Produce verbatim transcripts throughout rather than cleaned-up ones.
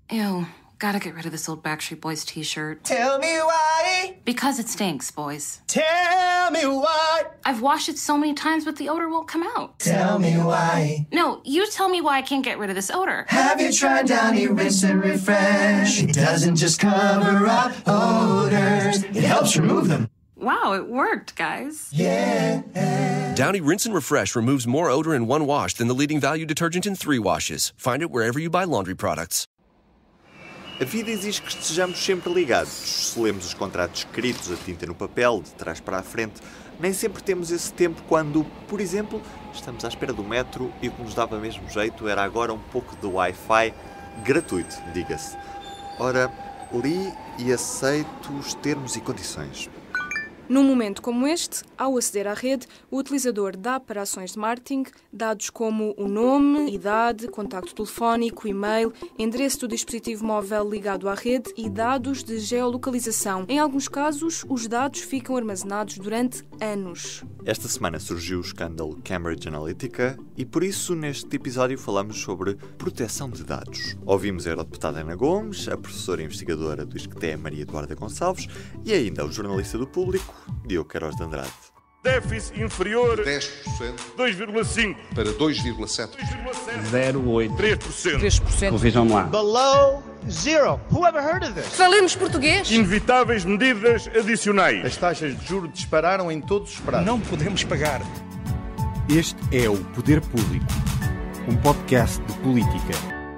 Ew. Gotta get rid of this old Backstreet Boys t-shirt. Tell me why. Because it stinks, boys. Tell me why. I've washed it so many times, but the odor won't come out. Tell me why. No, you tell me why I can't get rid of this odor. Have you tried Downy Rinse and Refresh? It doesn't just cover up odors, it helps remove them. Wow, it worked, guys. Yeah. Downy Rinse and Refresh removes more odor in one wash than the leading value detergent in three washes. Find it wherever you buy laundry products. A vida exige que estejamos sempre ligados. Se lemos os contratos escritos a tinta no papel, de trás para a frente, nem sempre temos esse tempo quando, por exemplo, estamos à espera do metro e o que nos dava mesmo jeito era agora um pouco de Wi-Fi gratuito, diga-se. Ora, li e aceito os termos e condições. Num momento como este, ao aceder à rede, o utilizador dá para ações de marketing dados como o nome, idade, contacto telefónico, e-mail, endereço do dispositivo móvel ligado à rede e dados de geolocalização. Em alguns casos, os dados ficam armazenados durante anos. Esta semana surgiu o escândalo Cambridge Analytica e por isso neste episódio falamos sobre proteção de dados. Ouvimos a eurodeputada Ana Gomes, a professora investigadora do ISCTE Maria Eduarda Gonçalves e ainda o jornalista do Público, Diogo Queiroz de Andrade. Déficit inferior dez por cento dois vírgula cinco para dois vírgula sete por cento. zero vírgula oito três por cento. três por cento. Vejam lá. Below zero. Who ever heard of this? Falemos português. Inevitáveis medidas adicionais. As taxas de juros dispararam em todos os prazos. Não podemos pagar. Este é o Poder Público, um podcast de política.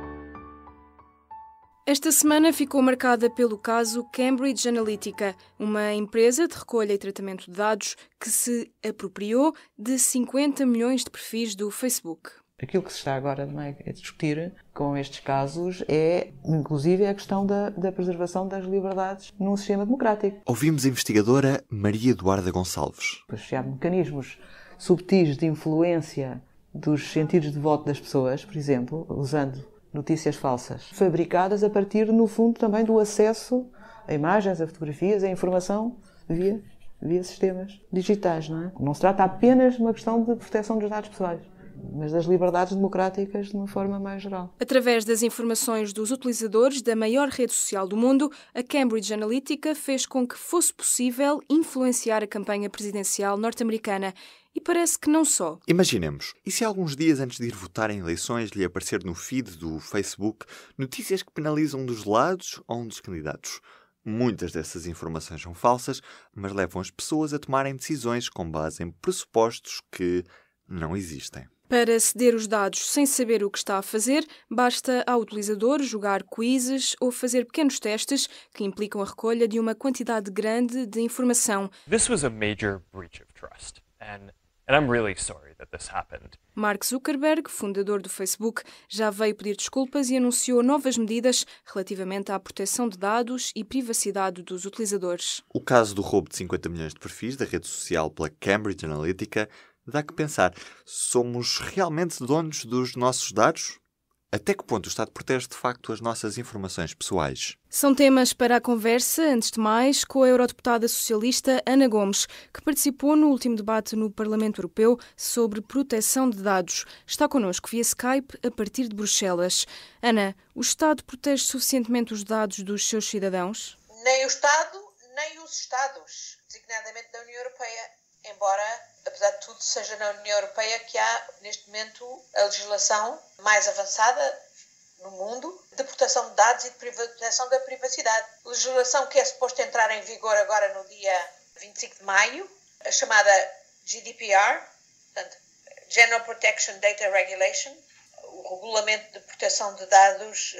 Esta semana ficou marcada pelo caso Cambridge Analytica, uma empresa de recolha e tratamento de dados que se apropriou de cinquenta milhões de perfis do Facebook. Aquilo que se está agora a discutir com estes casos é, inclusive, a questão da, da preservação das liberdades num sistema democrático. Ouvimos a investigadora Maria Eduarda Gonçalves. Associar mecanismos subtis de influência dos sentidos de voto das pessoas, por exemplo, usando notícias falsas, fabricadas a partir, no fundo, também do acesso a imagens, a fotografias, a informação via, via sistemas digitais, não é? Não se trata apenas de uma questão de proteção dos dados pessoais, mas das liberdades democráticas de uma forma mais geral. Através das informações dos utilizadores da maior rede social do mundo, a Cambridge Analytica fez com que fosse possível influenciar a campanha presidencial norte-americana. E parece que não só. Imaginemos, e se alguns dias antes de ir votar em eleições lhe aparecer no feed do Facebook notícias que penalizam um dos lados ou um dos candidatos? Muitas dessas informações são falsas, mas levam as pessoas a tomarem decisões com base em pressupostos que não existem. Para ceder os dados sem saber o que está a fazer, basta ao utilizador jogar quizzes ou fazer pequenos testes que implicam a recolha de uma quantidade grande de informação. This was a major breach of trust, and And I'm really sorry that this happened. Mark Zuckerberg, fundador do Facebook, já veio pedir desculpas e anunciou novas medidas relativamente à proteção de dados e privacidade dos utilizadores. O caso do roubo de cinquenta milhões de perfis da rede social pela Cambridge Analytica dá que pensar. Somos realmente donos dos nossos dados? Até que ponto o Estado protege de facto as nossas informações pessoais? São temas para a conversa, antes de mais, com a eurodeputada socialista Ana Gomes, que participou no último debate no Parlamento Europeu sobre proteção de dados. Está connosco via Skype a partir de Bruxelas. Ana, o Estado protege suficientemente os dados dos seus cidadãos? Nem o Estado, nem os Estados, designadamente da União Europeia. Embora, apesar de tudo, seja na União Europeia que há, neste momento, a legislação mais avançada no mundo de proteção de dados e de proteção da privacidade. Legislação que é suposto entrar em vigor agora no dia vinte e cinco de maio, a chamada G D P R, portanto, General Protection Data Regulation, o regulamento de proteção de dados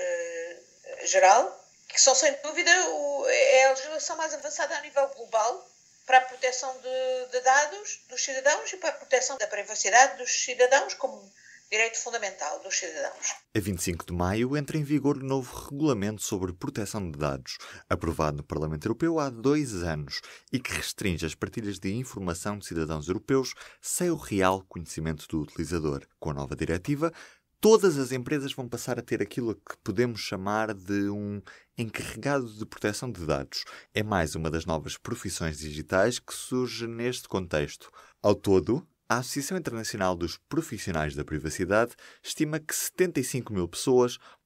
uh, geral, que são, sem dúvida, o, é a legislação mais avançada a nível global para a proteção de, de dados dos cidadãos e para a proteção da privacidade dos cidadãos como direito fundamental dos cidadãos. A vinte e cinco de maio entra em vigor o novo regulamento sobre proteção de dados, aprovado no Parlamento Europeu há dois anos e que restringe as partilhas de informação de cidadãos europeus sem o real conhecimento do utilizador. Com a nova diretiva, todas as empresas vão passar a ter aquilo que podemos chamar de um encarregado de proteção de dados. É mais uma das novas profissões digitais que surge neste contexto. Ao todo, a Associação Internacional dos Profissionais da Privacidade estima que setenta e cinco mil pessoas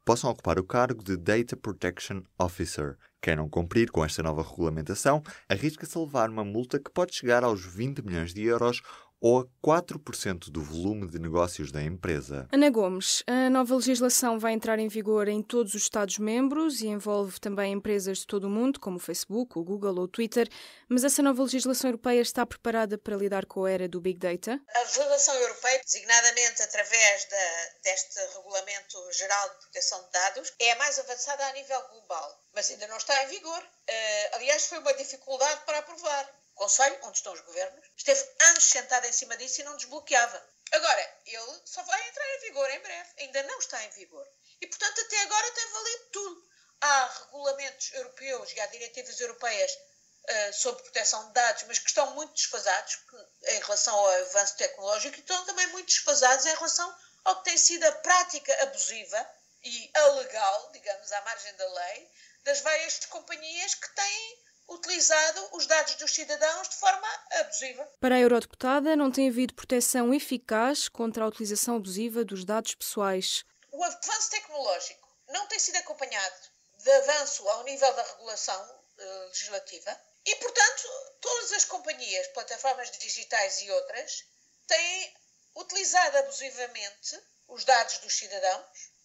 possam ocupar o cargo de Data Protection Officer. Quem não cumprir com esta nova regulamentação arrisca-se a levar uma multa que pode chegar aos vinte milhões de euros ou a quatro por cento do volume de negócios da empresa. Ana Gomes, a nova legislação vai entrar em vigor em todos os Estados-membros e envolve também empresas de todo o mundo, como o Facebook, o Google ou o Twitter, mas essa nova legislação europeia está preparada para lidar com a era do Big Data? A legislação europeia, designadamente através da, deste Regulamento Geral de Proteção de Dados, é a mais avançada a nível global, mas ainda não está em vigor. Uh, aliás, foi uma dificuldade para aprovar. O Conselho, onde estão os governos, esteve anos sentado em cima disso e não desbloqueava. Agora, ele só vai entrar em vigor em breve, ainda não está em vigor. E, portanto, até agora tem valido tudo. Há regulamentos europeus e há diretivas europeias uh, sobre proteção de dados, mas que estão muito desfasados em relação ao avanço tecnológico e estão também muito desfasados em relação ao que tem sido a prática abusiva e alegal, digamos, à margem da lei, das várias companhias que têm utilizado os dados dos cidadãos de forma abusiva. Para a eurodeputada, não tem havido proteção eficaz contra a utilização abusiva dos dados pessoais. O avanço tecnológico não tem sido acompanhado de avanço ao nível da regulação uh, legislativa e, portanto, todas as companhias, plataformas digitais e outras, têm utilizado abusivamente os dados dos cidadãos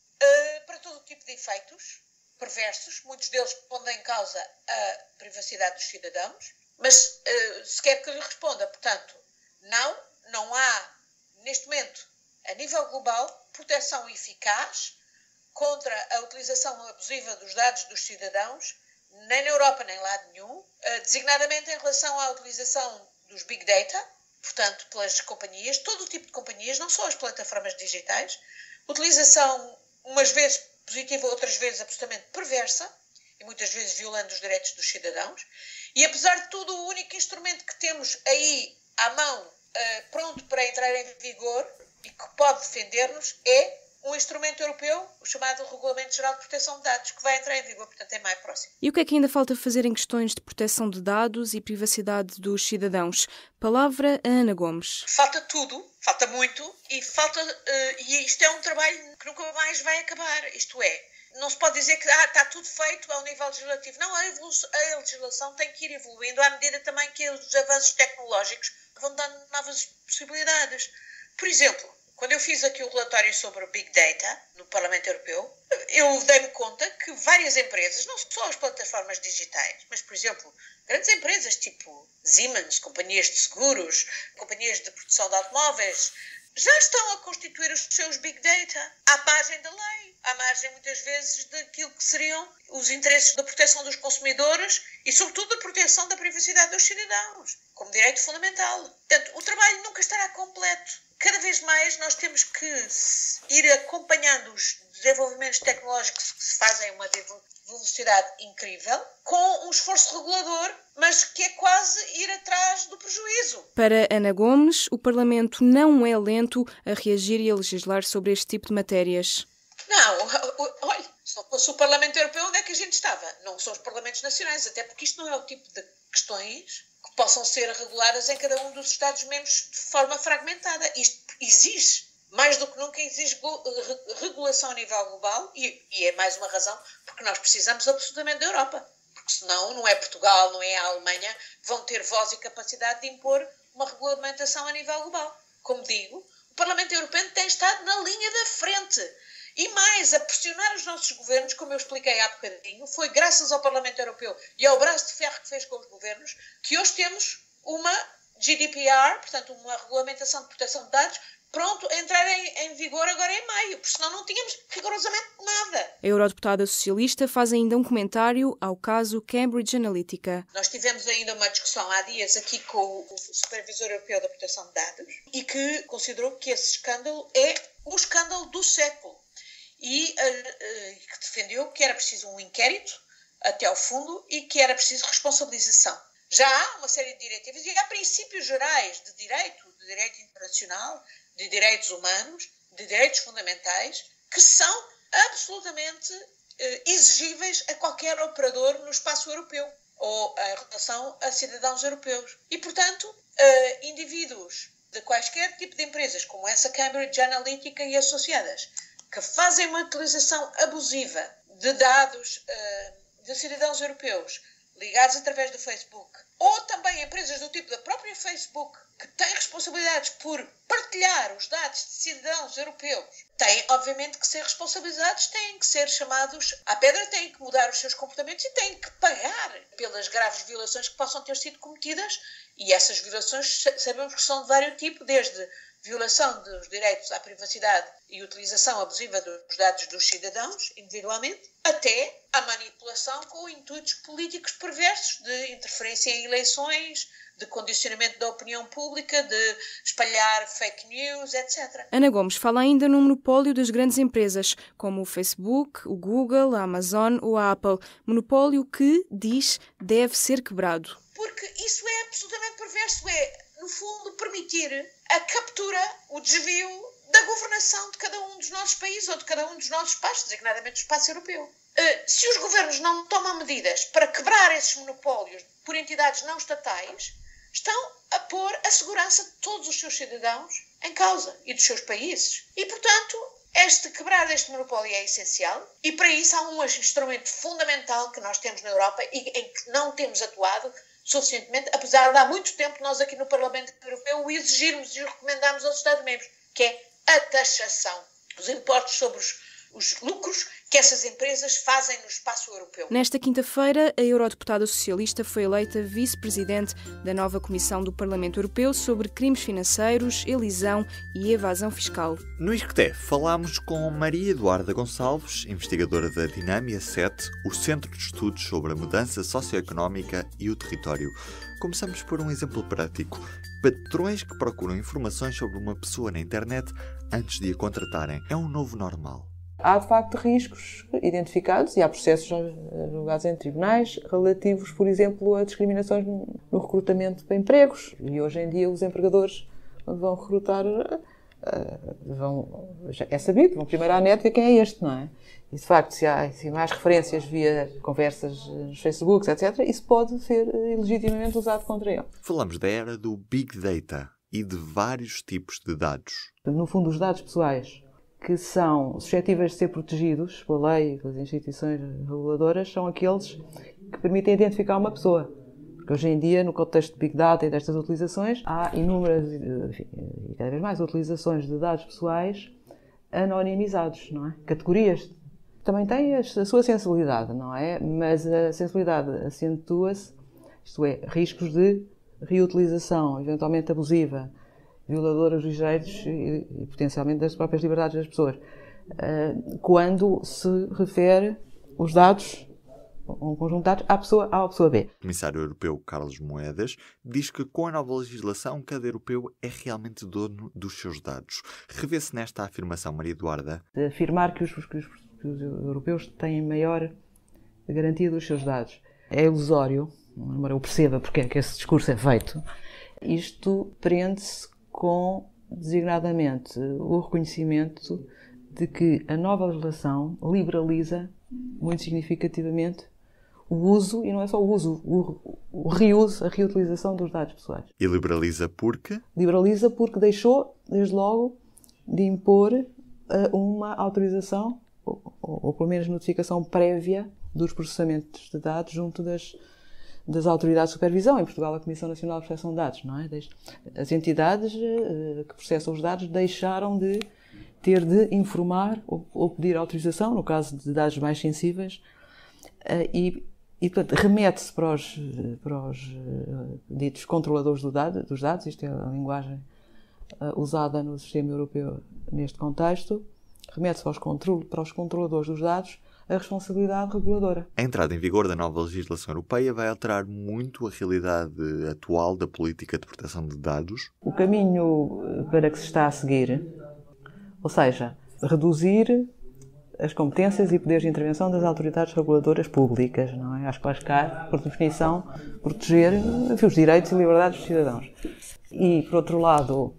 uh, para todo tipo de efeitos perversos, muitos deles pondo em causa a privacidade dos cidadãos, mas uh, se quer que lhe responda, portanto, não, não há, neste momento, a nível global, proteção eficaz contra a utilização abusiva dos dados dos cidadãos, nem na Europa, nem em lado nenhum, uh, designadamente em relação à utilização dos Big Data, portanto, pelas companhias, todo o tipo de companhias, não só as plataformas digitais, utilização, umas vezes, positiva, outras vezes absolutamente perversa e muitas vezes violando os direitos dos cidadãos. E apesar de tudo, o único instrumento que temos aí à mão, uh, pronto para entrar em vigor e que pode defender-nos, é um instrumento europeu, o chamado Regulamento Geral de Proteção de Dados, que vai entrar em vigor, portanto, em maio próximo. E o que é que ainda falta fazer em questões de proteção de dados e privacidade dos cidadãos? Palavra a Ana Gomes. Falta tudo, falta muito, e, falta, uh, e isto é um trabalho que nunca mais vai acabar. Isto é, não se pode dizer que ah, está tudo feito ao nível legislativo. Não, a, a legislação tem que ir evoluindo à medida também que os avanços tecnológicos vão dando novas possibilidades. Por exemplo, quando eu fiz aqui o relatório sobre o Big Data no Parlamento Europeu, eu dei-me conta que várias empresas, não só as plataformas digitais, mas, por exemplo, grandes empresas tipo Siemens, companhias de seguros, companhias de produção de automóveis, já estão a constituir os seus Big Data à margem da lei, à margem, muitas vezes, daquilo que seriam os interesses da proteção dos consumidores e, sobretudo, da proteção da privacidade dos cidadãos, como direito fundamental. Portanto, o trabalho nunca estará completo. Cada vez mais nós temos que ir acompanhando os desenvolvimentos tecnológicos que se fazem a uma velocidade incrível, com um esforço regulador, mas que é quase ir atrás do prejuízo. Para Ana Gomes, o Parlamento não é lento a reagir e a legislar sobre este tipo de matérias. Não, olha, se não fosse o Parlamento Europeu, onde é que a gente estava? Não são os Parlamentos Nacionais, até porque isto não é o tipo de questões que possam ser reguladas em cada um dos Estados-membros de forma fragmentada. Isto exige, mais do que nunca, exige regulação a nível global e, e é mais uma razão porque nós precisamos absolutamente da Europa. Porque senão não é Portugal, não é a Alemanha que vão ter voz e capacidade de impor uma regulamentação a nível global. Como digo, o Parlamento Europeu tem estado na linha da frente. E mais, a pressionar os nossos governos, como eu expliquei há bocadinho, foi graças ao Parlamento Europeu e ao braço de ferro que fez com os governos que hoje temos uma G D P R, portanto uma regulamentação de proteção de dados, pronto a entrar em, em vigor agora em maio, porque senão não tínhamos rigorosamente nada. A eurodeputada socialista faz ainda um comentário ao caso Cambridge Analytica. Nós tivemos ainda uma discussão há dias aqui com o Supervisor Europeu da Proteção de Dados e que considerou que esse escândalo é o escândalo do século. E uh, uh, que defendeu que era preciso um inquérito até ao fundo e que era preciso responsabilização. Já há uma série de diretivas e há princípios gerais de direito, de direito internacional, de direitos humanos, de direitos fundamentais, que são absolutamente uh, exigíveis a qualquer operador no espaço europeu ou em relação a cidadãos europeus. E, portanto, uh, indivíduos de quaisquer tipo de empresas, como essa Cambridge Analytica e associadas, que fazem uma utilização abusiva de dados uh, de cidadãos europeus ligados através do Facebook, ou também empresas do tipo da própria Facebook, que têm responsabilidades por partilhar os dados de cidadãos europeus, têm, obviamente, que ser responsabilizados, têm que ser chamados à pedra, têm que mudar os seus comportamentos e têm que pagar pelas graves violações que possam ter sido cometidas. E essas violações sabemos que são de vários tipos, desde violação dos direitos à privacidade e utilização abusiva dos dados dos cidadãos, individualmente, até a manipulação com intuitos políticos perversos de interferência em eleições, de condicionamento da opinião pública, de espalhar fake news, etcétera. Ana Gomes fala ainda no monopólio das grandes empresas, como o Facebook, o Google, a Amazon ou a Apple. Monopólio que, diz, deve ser quebrado. Porque isso é absolutamente perverso, é, no fundo, permitir a captura, o desvio da governação de cada um dos nossos países ou de cada um dos nossos espaços, designadamente o espaço europeu. Uh, se os governos não tomam medidas para quebrar esses monopólios por entidades não estatais, estão a pôr a segurança de todos os seus cidadãos em causa e dos seus países. E, portanto, este quebrar deste monopólio é essencial e, para isso, há um instrumento fundamental que nós temos na Europa e em que não temos atuado suficientemente, apesar de há muito tempo nós aqui no Parlamento Europeu o exigirmos e o recomendarmos aos Estados-membros, que é a taxação dos impostos sobre os, os lucros que essas empresas fazem no espaço europeu. Nesta quinta-feira, a eurodeputada socialista foi eleita vice-presidente da nova Comissão do Parlamento Europeu sobre crimes financeiros, elisão e evasão fiscal. No Isqueté, falámos com Maria Eduarda Gonçalves, investigadora da Dinâmia sete, o Centro de Estudos sobre a Mudança Socioeconómica e o Território. Começamos por um exemplo prático. Patrões que procuram informações sobre uma pessoa na internet antes de a contratarem. É um novo normal. Há, de facto, riscos identificados e há processos julgados em tribunais relativos, por exemplo, a discriminações no recrutamento para empregos. E hoje em dia os empregadores, quando vão recrutar, vão, é sabido, vão primeiro à net ver quem é este, não é? E, de facto, se há se mais referências via conversas nos Facebooks, etcétera, isso pode ser legitimamente usado contra ele. Falamos da era do Big Data e de vários tipos de dados. No fundo, os dados pessoais que são suscetíveis de ser protegidos pela lei e pelas instituições reguladoras são aqueles que permitem identificar uma pessoa. Porque hoje em dia, no contexto de Big Data e destas utilizações, há inúmeras, enfim, e cada vez mais, utilizações de dados pessoais anonimizados, não é? Categorias. Também tem a sua sensibilidade, não é? Mas a sensibilidade acentua-se, isto é, riscos de reutilização, eventualmente abusiva, violadoras dos direitos e, e potencialmente das próprias liberdades das pessoas, uh, quando se refere os dados, um conjunto de dados, à pessoa A ou à pessoa B. O Comissário Europeu Carlos Moedas diz que com a nova legislação cada europeu é realmente dono dos seus dados. Revê-se nesta afirmação, Maria Eduarda? Afirmar que os, que os, que os europeus têm maior garantia dos seus dados é ilusório, embora eu perceba porque é que esse discurso é feito. Isto prende-se com, designadamente, o reconhecimento de que a nova legislação liberaliza muito significativamente o uso, e não é só o uso, o, o reuso, a reutilização dos dados pessoais. E liberaliza porque? Liberaliza porque deixou, desde logo, de impor uh, uma autorização, ou, ou, ou pelo menos notificação prévia dos processamentos de dados junto das das autoridades de supervisão, em Portugal a Comissão Nacional de Proteção de Dados, não é? As entidades uh, que processam os dados deixaram de ter de informar ou, ou pedir autorização, no caso de dados mais sensíveis, uh, e, e portanto, remete-se para os, para os uh, ditos controladores do dado, dos dados, isto é a linguagem uh, usada no sistema europeu neste contexto, remete-se para os, control, para os controladores dos dados a responsabilidade reguladora. A entrada em vigor da nova legislação europeia vai alterar muito a realidade atual da política de proteção de dados? O caminho para que se está a seguir, ou seja, reduzir as competências e poderes de intervenção das autoridades reguladoras públicas, não é? Acho que vai ficar, por definição, proteger enfim, os direitos e liberdades dos cidadãos. E, por outro lado,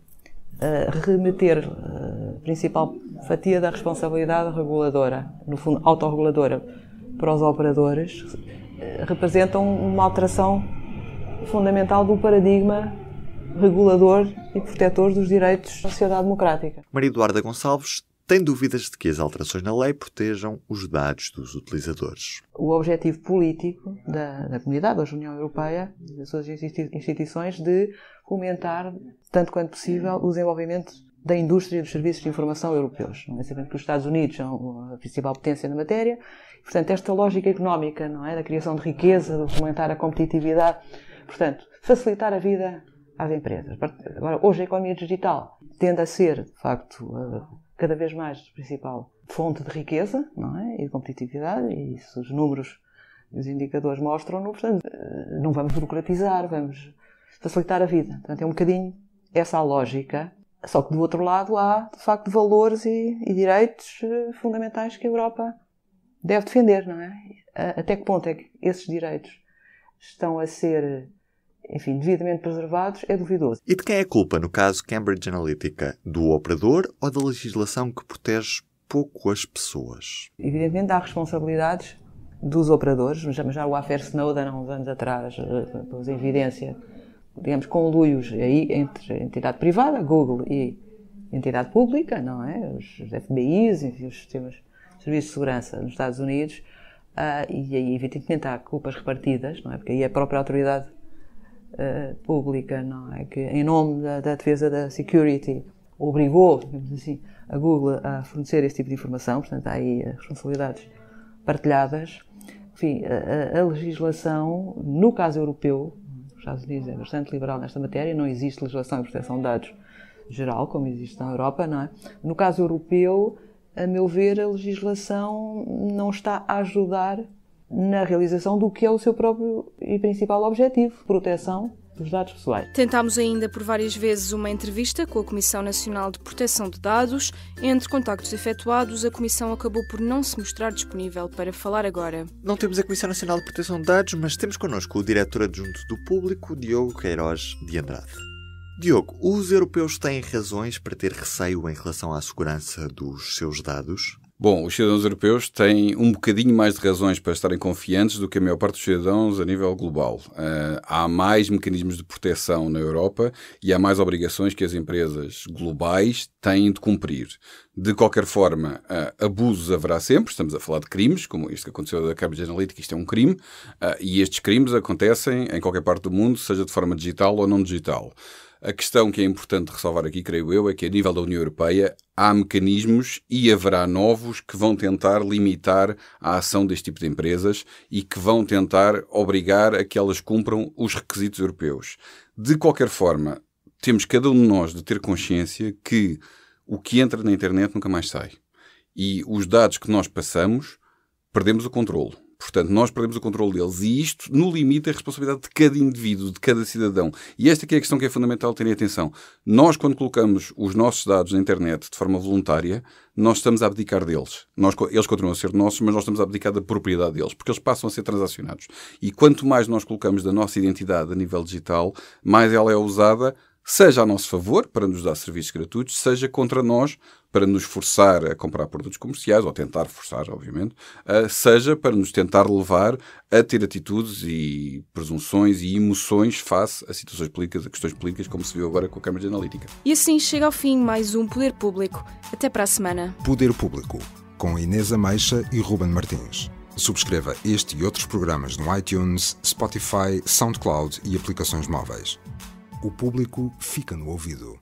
remeter a principal fatia da responsabilidade reguladora, no fundo autorreguladora, para os operadores, representam uma alteração fundamental do paradigma regulador e protetor dos direitos da sociedade democrática. Maria Eduarda Gonçalves tem dúvidas de que as alterações na lei protejam os dados dos utilizadores. O objetivo político da, da comunidade, da União Europeia, das suas instituições, de fomentar, tanto quanto possível, o desenvolvimento da indústria dos serviços de informação europeus. Não é? Sabendo que os Estados Unidos são a principal potência na matéria, portanto, esta lógica económica, não é, da criação de riqueza, de fomentar a competitividade, portanto, facilitar a vida às empresas. Agora, hoje a economia digital tende a ser, de facto, cada vez mais a principal fonte de riqueza, não é, e de competitividade, e isso os números e os indicadores mostram-no, portanto, não vamos burocratizar, vamos facilitar a vida. Portanto, é um bocadinho essa a lógica. Só que do outro lado há, de facto, valores e, e direitos fundamentais que a Europa deve defender, não é? Até que ponto é que esses direitos estão a ser, enfim, devidamente preservados é duvidoso. E de quem é a culpa, no caso Cambridge Analytica? Do operador ou da legislação que protege pouco as pessoas? Evidentemente há responsabilidades dos operadores. Já, já o affair Snowden, há uns anos atrás, pôs em evidência, digamos, conluios aí entre a entidade privada, Google, e a entidade pública, não é? Os F B Is, enfim, os sistemas de serviços de segurança nos Estados Unidos, uh, e aí, evidentemente, há culpas repartidas, não é? Porque aí a própria autoridade uh, pública, não é? Que, em nome da, da defesa da security, obrigou, digamos assim, a Google a fornecer esse tipo de informação, portanto, há aí as responsabilidades partilhadas. Enfim, a, a legislação, no caso europeu, os Estados Unidos é bastante liberal nesta matéria, não existe legislação de proteção de dados geral, como existe na Europa, não é? No caso europeu, a meu ver, a legislação não está a ajudar na realização do que é o seu próprio e principal objetivo, proteção dos dados pessoais. Tentámos ainda por várias vezes uma entrevista com a Comissão Nacional de Proteção de Dados. Entre contactos efetuados, a Comissão acabou por não se mostrar disponível para falar agora. Não temos a Comissão Nacional de Proteção de Dados, mas temos connosco o diretor adjunto do Público, Diogo Queiroz de Andrade. Diogo, os europeus têm razões para ter receio em relação à segurança dos seus dados? Bom, os cidadãos europeus têm um bocadinho mais de razões para estarem confiantes do que a maior parte dos cidadãos a nível global. Uh, há mais mecanismos de proteção na Europa e há mais obrigações que as empresas globais têm de cumprir. De qualquer forma, uh, abusos haverá sempre. Estamos a falar de crimes, como este que aconteceu da Cambridge Analytica, isto é um crime, uh, e estes crimes acontecem em qualquer parte do mundo, seja de forma digital ou não digital. A questão que é importante ressalvar aqui, creio eu, é que a nível da União Europeia há mecanismos e haverá novos que vão tentar limitar a ação deste tipo de empresas e que vão tentar obrigar a que elas cumpram os requisitos europeus. De qualquer forma, temos cada um de nós de ter consciência que o que entra na internet nunca mais sai. E os dados que nós passamos, perdemos o controle. Portanto, nós perdemos o controle deles e isto, no limite, é a responsabilidade de cada indivíduo, de cada cidadão. E esta aqui é a questão que é fundamental terem atenção. Nós, quando colocamos os nossos dados na internet de forma voluntária, nós estamos a abdicar deles. Nós, eles continuam a ser nossos, mas nós estamos a abdicar da propriedade deles, porque eles passam a ser transacionados. E quanto mais nós colocamos da nossa identidade a nível digital, mais ela é usada, seja a nosso favor, para nos dar serviços gratuitos, seja contra nós, para nos forçar a comprar produtos comerciais, ou tentar forçar, obviamente, uh, seja para nos tentar levar a ter atitudes e presunções e emoções face a situações políticas, a questões políticas, como se viu agora com a Cambridge Analytica. E assim chega ao fim mais um Poder Público. Até para a semana. Poder Público, com Inês Ameixa e Ruben Martins. Subscreva este e outros programas no iTunes, Spotify, SoundCloud e aplicações móveis. O Público fica no ouvido.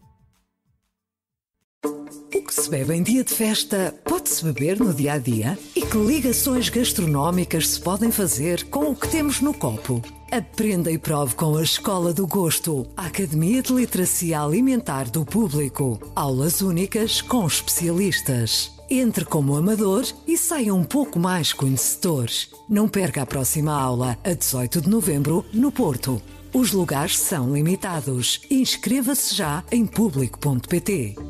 O que se bebe em dia de festa pode-se beber no dia a dia? E que ligações gastronómicas se podem fazer com o que temos no copo? Aprenda e prove com a Escola do Gosto, a Academia de Literacia Alimentar do Público. Aulas únicas com especialistas. Entre como amador e saia um pouco mais conhecedor. Não perca a próxima aula, a dezoito de novembro, no Porto. Os lugares são limitados. Inscreva-se já em público ponto pt.